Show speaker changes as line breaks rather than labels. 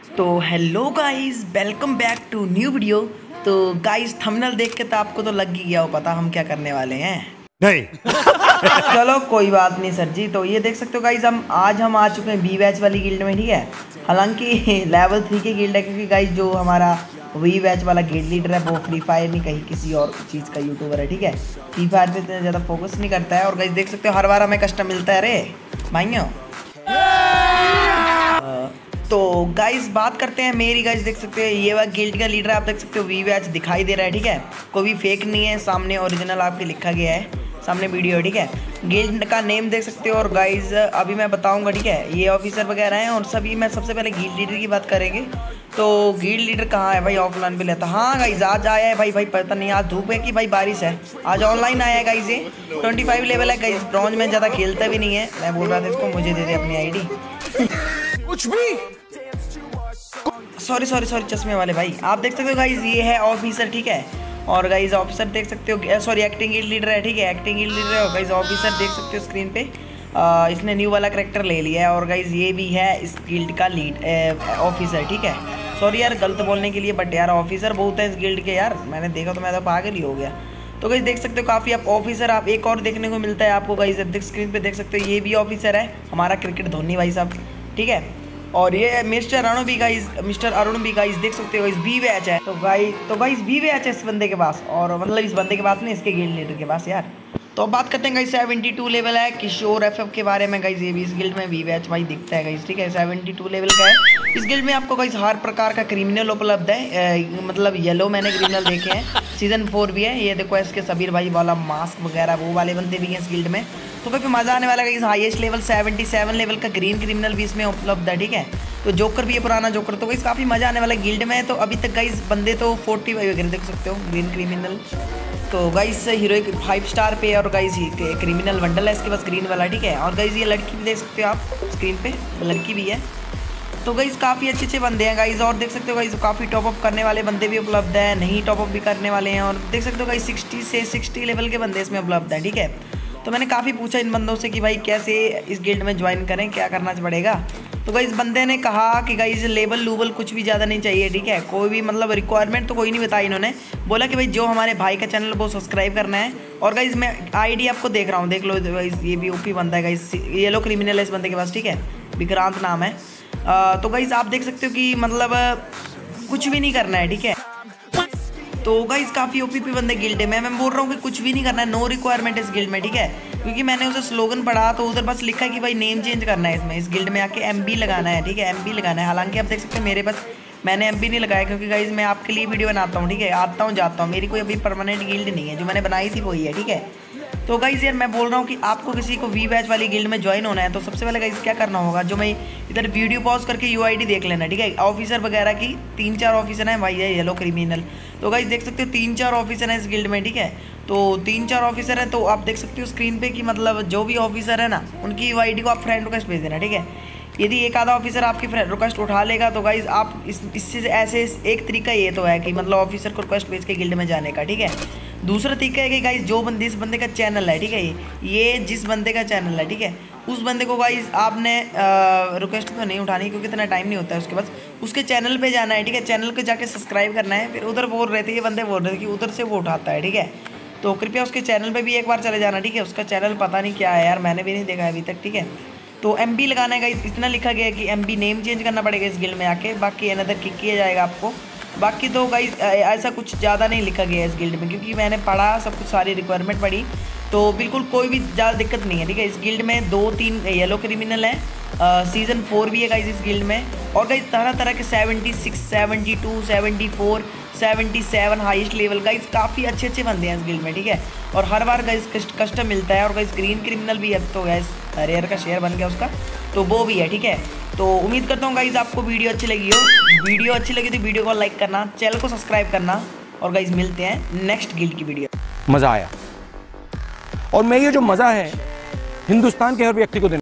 तो hello guys, welcome back to new video. तो guys thumbnail देख के तो आपको तो लग ही गया हो पता हम क्या करने वाले हैं।
नहीं।
चलो कोई बात नहीं सर जी। तो ये देख सकते हो गाइस, आज हम आ चुके हैं वी बैच वाली गिल्ड में, ठीक है। हालांकि लेवल 3 की गिल्ड है, क्योंकि गाइस जो हमारा वी बैच वाला गिल्ड लीडर है वो फ्री फायर नहीं कहीं किसी और चीज़ का यूट्यूबर है, ठीक है। फ्री फायर पे इतना ज़्यादा फोकस नहीं करता है। और गाइस देख सकते हो हर बार हमें कस्टम मिलता है। अरे भाइयों, तो गाइस बात करते हैं मेरी। गाइस देख सकते हैं ये वाला गिल्ड का लीडर आप देख सकते हो, वी बैच दिखाई दे रहा है, ठीक है। कोई भी फेक नहीं है, सामने ओरिजिनल आपके लिखा गया है, सामने वीडियो है, ठीक है। गिल्ड का नेम देख सकते हो। और गाइस अभी मैं बताऊंगा, ठीक है, ये ऑफिसर वगैरह हैं और सभी। मैं सबसे पहले गिल्ड लीडर की बात करेंगे। तो गिल्ड लीडर कहाँ है भाई? ऑफलाइन पे लेता। हाँ गाइस आज आया है भाई पता नहीं आज धूप है कि भाई बारिश है। आज ऑनलाइन आया है गाइस। ये 25 लेवल है गाइस। ब्रॉन्ज में ज़्यादा खेलता भी नहीं है। मैं बोल रहा था इसको मुझे दे दे अपनी ID।
कुछ भी
सॉरी चश्मे वाले भाई। आप देख सकते हो गाइज ये है ऑफिसर, ठीक है। और गाइज ऑफिसर देख सकते हो, सॉरी एक्टिंग गिल्ड लीडर है, ठीक है। एक्टिंग गिल्ड लीडर है। गाइज ऑफिसर देख सकते हो स्क्रीन पे, इसने न्यू वाला करेक्टर ले लिया है। और गाइज ये भी है इस गिल्ड का लीड ऑफिसर, ठीक है। सॉरी यार गलत बोलने के लिए, बट यार ऑफिसर बहुत है इस गिल्ड के यार। मैंने देखा तो मैं तो पागल ही हो गया। तो गाइज देख सकते हो काफ़ी आप ऑफिसर आप एक और देखने को मिलता है आपको गाइज। स्क्रीन पे देख सकते हो ये भी ऑफिसर है हमारा क्रिकेट धोनी भाई साहब, ठीक है। और ये मिस्टर अरुण भी गाइस देख सकते हो इस बी बैच है। तो गाइस बी बैच है इस बंदे के पास, और मतलब इस बंदे के पास नहीं, इसके गिल्ड लीडर के पास यार। तो अब बात करते हैं गाइस 72 लेवल है किशोर FF के बारे में। गाइस ये भी इस गिल्ड में बी बैच भाई दिखता है गाइस, ठीक है। 72 लेवल का है। इस गिल्ड में आपको गाइस हर प्रकार का क्रिमिनल उपलब्ध है। मतलब येलो मैंने क्रिमिनल देखे हैं, सीजन 4 भी है। ये देखो इसके सबीर भाई वाला मास्क वगैरह वो वाले बंदे भी हैं इस गिल्ड में। तो काफ़ी मज़ा आने वाला है। इस हाईएस्ट लेवल 77 लेवल का ग्रीन क्रिमिनल भी इसमें उपलब्ध है, ठीक है। तो जोकर भी है, पुराना जोकर। तो गाइस काफ़ी मज़ा आने वाला है गिल्ड में। तो अभी तक गाइस बंदे तो 45 वगैरह देख सकते हो ग्रीन क्रिमिनल। तो गाइस हीरो 5 स्टार पे। और गाइस क्रिमिनल बंडल है इसके पास ग्रीन वाला, ठीक है। और गाइस ये लड़की भी देख सकते हो आप स्क्रीन पे, लड़की भी है। तो गाइस काफ़ी अच्छे बंदे हैं गाइस। और देख सकते हो गाइस काफ़ी टॉपअप करने वाले बंदे भी उपलब्ध है, नहीं टॉपअप भी करने वाले हैं। और देख सकते हो गाइस 60 से 60 लेवल के बंदे इसमें उपलब्ध है, ठीक है। तो मैंने काफ़ी पूछा इन बंदों से कि भाई कैसे इस गिल्ड में ज्वाइन करें, क्या करना पड़ेगा। तो गाइस बंदे ने कहा कि गाइस लेवल लूवल कुछ भी ज़्यादा नहीं चाहिए, ठीक है। कोई भी मतलब रिक्वायरमेंट तो कोई नहीं बताई इन्होंने। बोला कि भाई जो हमारे भाई का चैनल वो सब्सक्राइब करना है। और गाइस मैं ID आपको देख रहा हूँ, देख लो गाइस ये भी OP बंदा है गाइस। येलो क्रिमिनल है इस बंदे के पास, ठीक है। विक्रांत नाम है। तो गाइस आप देख सकते हो कि मतलब कुछ भी नहीं करना है, ठीक है। तो गाइस काफ़ी OP बंदे गिल्ड में। मैं बोल रहा हूँ कि कुछ भी नहीं करना है, नो रिक्वायरमेंट इस गिल्ड में, ठीक है। क्योंकि मैंने उसे स्लोगन पढ़ा तो उधर बस लिखा है कि भाई नेम चेंज करना है इसमें, इस गिल्ड में आके MB लगाना है, ठीक है। MB लगाना है। हालांकि आप देख सकते हैं मेरे पास मैंने MB नहीं लगाया, क्योंकि गाइस मैं आपके लिए वीडियो बनाता हूँ, ठीक है। आता हूँ जाता हूँ, मेरी कोई अभी परमानेंट गिल्ड नहीं है, जो मैंने बनाई थी वही है, ठीक है। तो गाइस यार मैं बोल रहा हूँ कि आपको किसी को वी बैच वाली गिल्ड में ज्वाइन होना है तो सबसे पहले गाइस क्या करना होगा, जो मैं इधर वीडियो पॉज करके UID देख लेना, ठीक है। ऑफिसर वगैरह की 3-4 ऑफिसर हैं भाई, ये येलो क्रिमिनल। तो गाइस देख सकते हो 3-4 ऑफिसर हैं इस गिल्ड में, ठीक है। तो 3-4 ऑफिसर हैं। तो आप देख सकते हो स्क्रीन पे कि मतलब जो भी ऑफिसर है ना उनकी UID को आप फ्रेंड रिक्वेस्ट भेज देना, ठीक है। यदि एक आधा ऑफिसर आपकी फ्रेंड रिक्वेस्ट उठा लेगा तो गाइज आप इससे ऐसे एक तरीका ये तो है कि मतलब ऑफिसर को रिक्वेस्ट भेज के गिल्ड में जाने का, ठीक है। दूसरा तरीका है कि गाइज जो बंदे इस बंदे का चैनल है, ठीक है, ये जिस बंदे का चैनल है, ठीक है, उस बंदे को गाइज आपने रिक्वेस्ट तो नहीं उठानी क्योंकि इतना टाइम नहीं होता है उसके पास। उसके चैनल पे जाना है, ठीक है। चैनल को जाके सब्सक्राइब करना है। फिर उधर बोल रहे थे ये बंदे बोल रहे थे कि उधर से वो उठाता है, ठीक है। तो कृपया उसके चैनल पे भी एक बार चले जाना, ठीक है। उसका चैनल पता नहीं क्या है यार, मैंने भी नहीं देखा है अभी तक, ठीक है। तो MB लगाना है गाइस, इतना लिखा गया है कि MB नेम चेंज करना पड़ेगा इस गिल्ड में आके। बाकी अनदर किक किया जाएगा आपको। बाकी तो गाइस ऐसा कुछ ज़्यादा नहीं लिखा गया है इस गिल्ड में, क्योंकि मैंने पढ़ा सब कुछ, सारी रिक्वायरमेंट पढ़ी। तो बिल्कुल कोई भी ज़्यादा दिक्कत नहीं है, ठीक है। इस गिल्ड में 2-3 येलो क्रिमिनल है। सीज़न 4 भी है गाइस इस गिल्ड में। और गाइस तरह तरह के 76, 72, 74, 77 हाईएस्ट लेवल गाइस काफ़ी अच्छे बंदे हैं इस गिल्ड में, ठीक है। और हर बार गाइस कस्टम मिलता है। और गाइस ग्रीन क्रिमिनल भी है, तो गाइस रेयर का शेयर बन गया उसका, तो वो भी है, ठीक है। तो उम्मीद करता हूँ गाइस आपको वीडियो अच्छी लगी हो। वीडियो अच्छी लगी तो वीडियो को लाइक करना, चैनल को सब्सक्राइब करना। और गाइस मिलते हैं नेक्स्ट गिल्ड की वीडियो।
मजा आया, और मैं ये जो मजा है हिंदुस्तान के हर व्यक्ति को देना